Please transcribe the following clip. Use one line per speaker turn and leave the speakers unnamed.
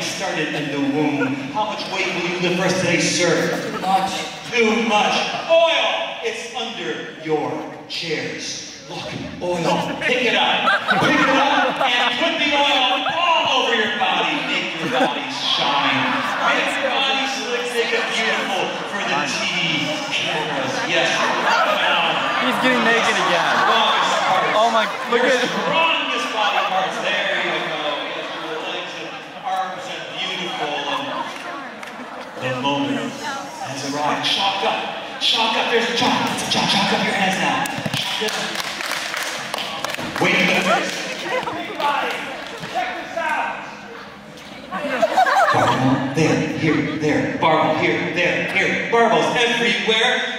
started in the womb. How much weight will you lift for us today, sir?
Too much.
Too much. Oil! It's under your chairs. Look, oil. Pick it up. Pick it up and put the oil all over your body. Make your body shine. Make your body slick, make it beautiful for the TV cameras. Yes, right now.
He's getting naked again. Oh my, look at it.
Strongest body parts. There you go. Yes, your legs and arms are beautiful. And the moment has arrived. Chalk up. Chalk up. There's a chalk. Chalk up your hands now. Chalk up. Wait a minute. Everybody, check this out. Barbell, there, here, there. Barbell, here, there, here. Barbells everywhere.